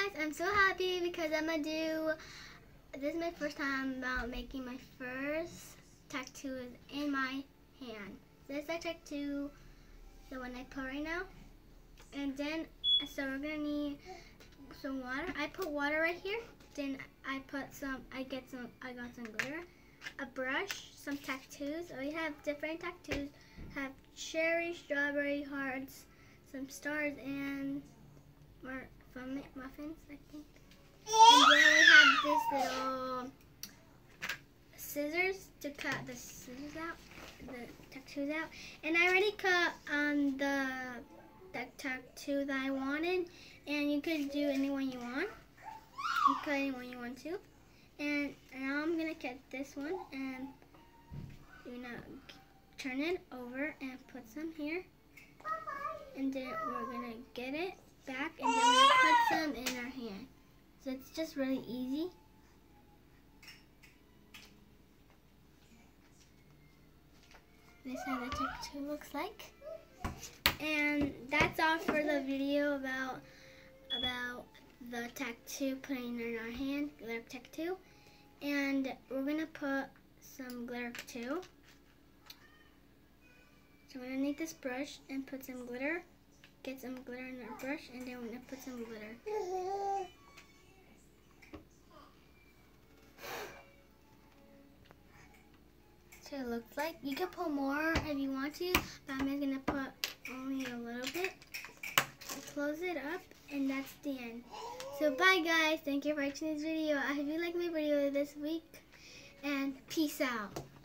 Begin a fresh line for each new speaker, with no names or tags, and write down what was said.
guys, I'm so happy because this is my first time about making my first tattoo in my hand. This is the tattoo, the one I put right now. And then, so we're gonna need some water. I put water right here. Then I got some glitter, a brush, some tattoos. We have different tattoos. Have cherry, strawberry, hearts, some stars, and muffins, I think. And then we have this little scissors to cut the tattoos out. And I already cut the tattoo that I wanted. And you could do any one you want. You cut any one you want to. And now I'm gonna cut this one and turn it over and put some here. And then we're gonna get it back and then we're gonna put some in our hand. So it's just really easy. This is how the tattoo looks like. And that's all for the video about the tattoo, putting in our hand, glitter tattoo. And we're gonna put some glitter too. So we're gonna need this brush and put some glitter. Get some glitter in our brush, and then we're gonna put some glitter. So it looks like. You can put more if you want to, but I'm just gonna put only a little bit. Close it up, and that's the end. So bye guys, thank you for watching this video. I hope you liked my video this week, and peace out.